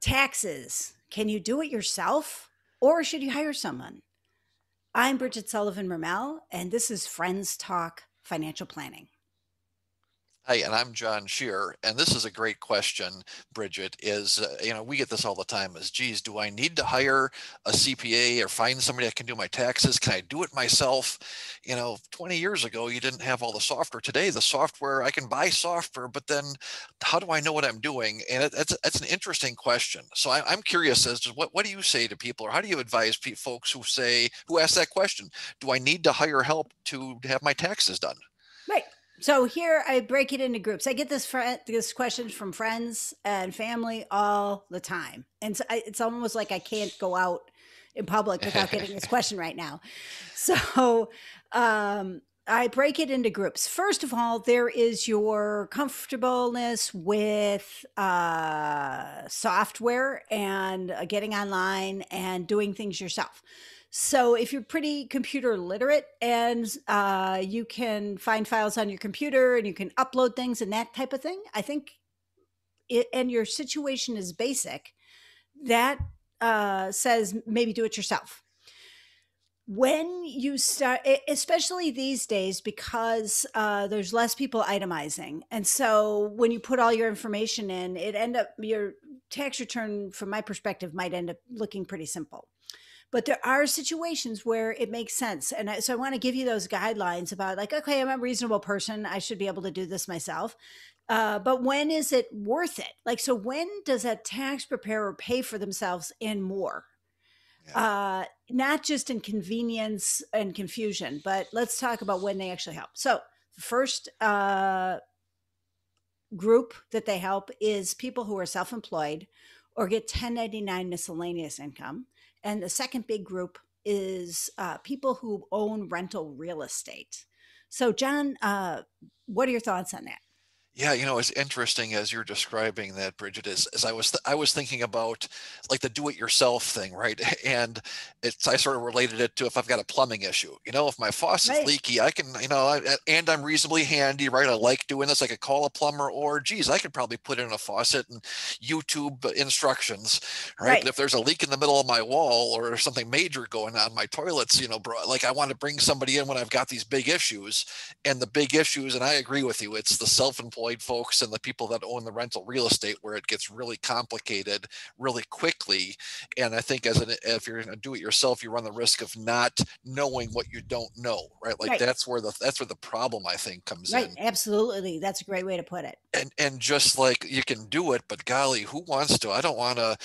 Taxes. Can you do it yourself or should you hire someone? I'm Bridget Sullivan Mermel, and this is Friends Talk Financial Planning. Hi, and I'm John Scherer, and this is a great question, Bridget. We get this all the time is, geez, do I need to hire a CPA or find somebody that can do my taxes? Can I do it myself? 20 years ago, you didn't have all the software. Today, the software, I can buy software, but then how do I know what I'm doing? And that's an interesting question. So I'm curious as to what do you say to people, or how do you advise folks who ask that question? Do I need to hire help to have my taxes done? Right. So here I break it into groups. I get this question from friends and family all the time. And so it's almost like I can't go out in public without getting this question right now. So I break it into groups. First of all, there is your comfortableness with software and getting online and doing things yourself. So if you're pretty computer literate and you can find files on your computer and you can upload things and that type of thing, I think and your situation is basic, that says maybe do it yourself. When you start, especially these days, because there's less people itemizing. And so when you put all your information in, your tax return, from my perspective, might end up looking pretty simple. But there are situations where it makes sense. And so I want to give you those guidelines about like, okay, I'm a reasonable person. I should be able to do this myself. But when is it worth it? Like, so when does a tax preparer pay for themselves in more? Yeah. Not just in convenience and confusion, but let's talk about when they actually help. So the first group that they help is people who are self-employed or get 1099 miscellaneous income. And the second big group is people who own rental real estate. So, John, what are your thoughts on that? Yeah, it's interesting as you're describing that, Bridget, as I was thinking about like the do-it-yourself thing, right? And I sort of related it to if I've got a plumbing issue. If my faucet's Right, leaky, I can, and I'm reasonably handy, right? I like doing this. I could call a plumber, or geez, I could probably put in a faucet and YouTube instructions, right? right, But if there's a leak in the middle of my wall or something major going on my toilets, bro, like I want to bring somebody in when I've got these big issues. And the big issues, and I agree with you, it's the self-employed folks and the people that own the rental real estate where it gets really complicated really quickly. And I think if you're going to do it yourself, you run the risk of not knowing what you don't know, right? Like right, that's where the problem, I think, comes right. in. Absolutely. That's a great way to put it. And just like you can do it, but golly, who wants to? I don't want to,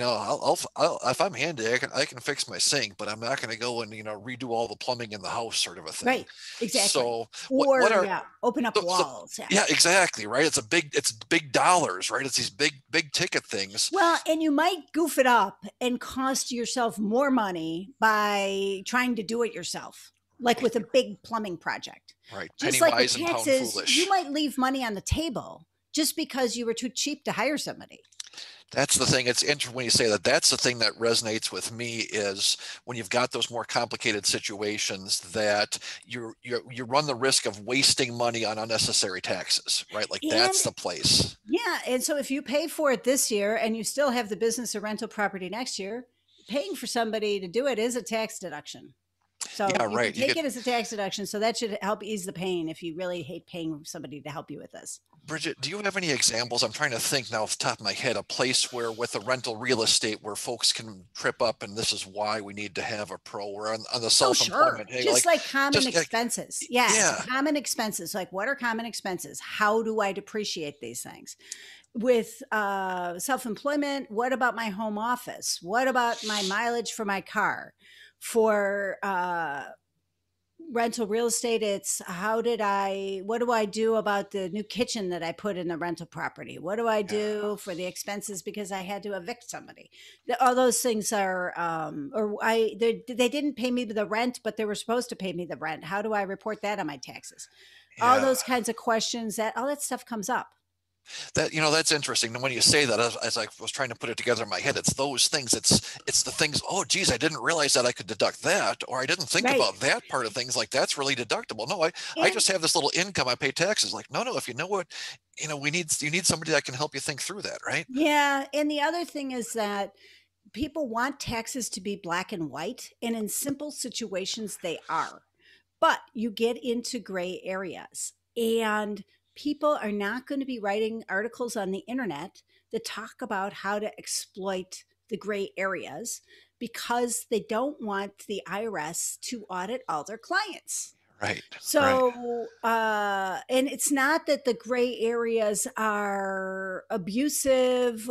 I'll if I'm handy, I can fix my sink, but I'm not going to go and redo all the plumbing in the house, sort of a thing. Right, exactly. So what Or, are yeah, open up so walls. Yeah. yeah, exactly, right? It's big dollars, right? It's these big ticket things, Well, and you might goof it up and cost yourself more money by trying to do it yourself, like right? with a big plumbing project. Right. Just Penny like with wise and pound taxes, you foolish. might leave money on the table just because you were too cheap to hire somebody. That's the thing. It's interesting when you say that. That's the thing that resonates with me is when you've got those more complicated situations that you run the risk of wasting money on unnecessary taxes, right? Like And that's the place. yeah, and so if you pay for it this year and you still have the business or rental property next year, paying for somebody to do it is a tax deduction. So Yeah, you can right. You take get it as a tax deduction. So that should help ease the pain if you really hate paying somebody to help you with this. Bridget, do you have any examples? I'm trying to think now off the top of my head, a place where with the rental real estate where folks can trip up and this is why we need to have a pro or on the Oh, sure. self-employment. Hey, Just like like common just expenses. Yeah. So yeah. common expenses, like what are common expenses? How do I depreciate these things? With self-employment, what about my home office? What about my mileage for my car? For rental real estate, it's what do I do about the new kitchen that I put in the rental property? What do I Yeah. do for the expenses because I had to evict somebody? All those things are they didn't pay me the rent, but they were supposed to pay me the rent. How do I report that on my taxes? All Yeah. those kinds of questions, that all that stuff comes up. That, that's interesting. And when you say that, as I was trying to put it together in my head, it's those things. It's the things. Oh, geez, I didn't realize that I could deduct that, or I didn't think Right. about that part of things. Like that's really deductible. No, I And just have this little income. I pay taxes. Like no, no. If you know what, you need somebody that can help you think through that, right? yeah, and the other thing is that people want taxes to be black and white, and in simple situations they are. But you get into gray areas, and people are not going to be writing articles on the internet that talk about how to exploit the gray areas because they don't want the IRS to audit all their clients. Right, right. So, and it's not that the gray areas are abusive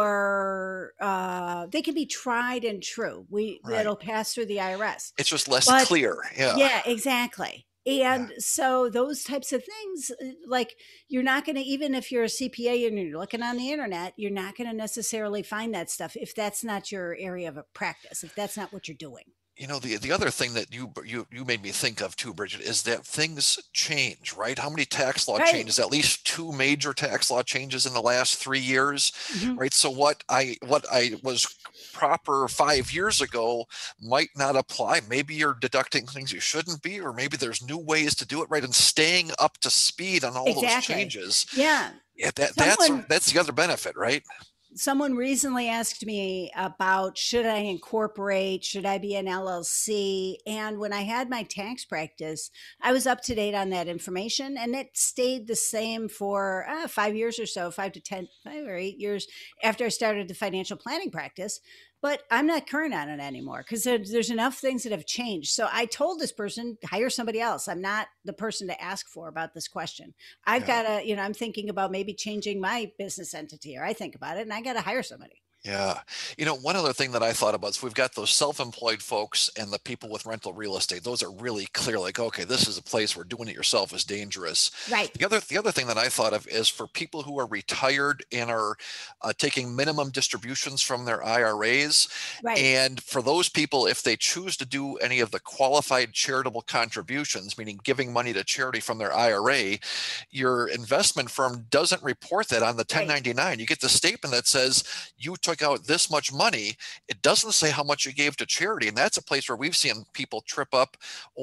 or they can be tried and true. Right. That'll pass through the IRS. It's just less But clear. Yeah. yeah, exactly. Yeah. And so those types of things, like you're not going to, even if you're a CPA and you're looking on the internet, you're not going to necessarily find that stuff if that's not your area of a practice, if that's not what you're doing. The other thing that you made me think of too, Bridget, is that things change, right? How many tax law Right. changes? At least two major tax law changes in the last 3 years, Hmm. right? So what I was proper 5 years ago might not apply. Maybe you're deducting things you shouldn't be, or maybe there's new ways to do it, right? And staying up to speed on all those Exactly. changes. Yeah. Yeah, Someone that's the other benefit, right? someone recently asked me about should I incorporate, should I be an LLC? And when I had my tax practice, I was up to date on that information and it stayed the same for 5 years or so, 5 or 8 years after I started the financial planning practice. But I'm not current on it anymore because there's enough things that have changed. So I told this person, hire somebody else. I'm not the person to ask for about this question. I've Yeah. got to, I'm thinking about maybe changing my business entity, or I think about it and I got to hire somebody. Yeah. One other thing that I thought about is we've got those self-employed folks and the people with rental real estate. Those are really clear, like, okay, this is a place where doing it yourself is dangerous. Right. The other thing that I thought of is for people who are retired and are taking minimum distributions from their IRAs. Right. And for those people, if they choose to do any of the qualified charitable contributions, meaning giving money to charity from their IRA, your investment firm doesn't report that on the Right. 1099. You get the statement that says you took out this much money. It doesn't say how much you gave to charity, and that's a place where we've seen people trip up,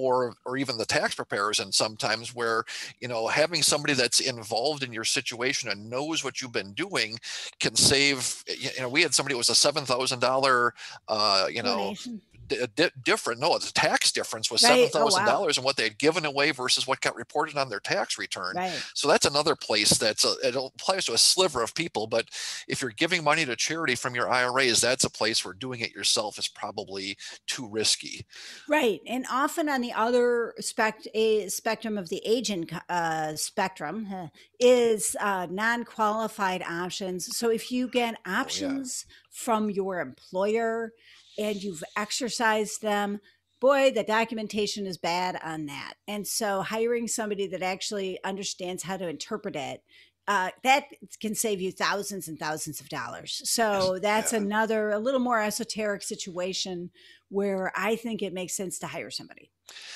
or even the tax preparers. And sometimes where having somebody that's involved in your situation and knows what you've been doing can save. We had somebody, it was a $7,000 Donation. different. No, the tax difference was seven Right. Oh, thousand wow. dollars and what they had given away versus what got reported on their tax return. Right. So that's another place it applies to a sliver of people. But if you're giving money to charity from your IRAs, that's a place where doing it yourself is probably too risky. Right. And often on the other spectrum of the agent spectrum is non qualified options. So if you get Oh yeah. options from your employer and you've exercised them, boy, the documentation is bad on that. And so hiring somebody that actually understands how to interpret it. That can save you thousands and thousands of dollars. Yes. So that's Yeah. another, a little more esoteric situation where I think it makes sense to hire somebody.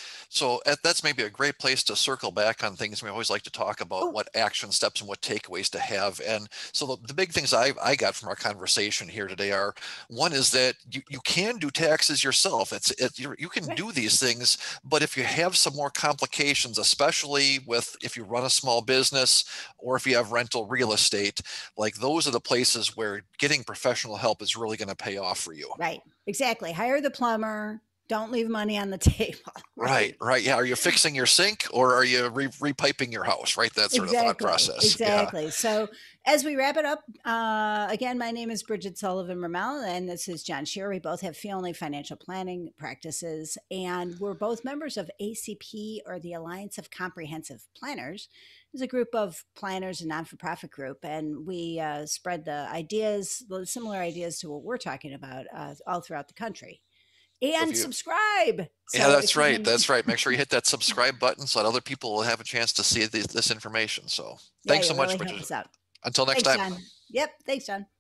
So that's maybe a great place to circle back on things. We always like to talk about Oh, what action steps and what takeaways to have. And so the big things I got from our conversation here today are, one is that you can do taxes yourself. You can right, do these things, but if you have some more complications, especially with if you run a small business or if you have rental real estate, like those are the places where getting professional help is really going to pay off for you. right. Exactly. Hire the plumber. Don't leave money on the table. Right, Right. right. Yeah. Are you fixing your sink or are you repiping your house? Right. That sort of thought Exactly. process. Yeah. Exactly. So as we wrap it up, again, my name is Bridget Sullivan Mermel, and this is John Scherer. We both have fee-only financial planning practices, and we're both members of ACP, or the Alliance of Comprehensive Planners. It's a group of planners, a non-for-profit group, and we spread the similar ideas to what we're talking about all throughout the country. So if And you, subscribe. yeah, So that's if you right. can, That's right. Make sure you hit that subscribe button so that other people will have a chance to see this information. So yeah, thanks you so much, really help Bridget. us out. Until next Thanks, time. John. Yep. Thanks, John.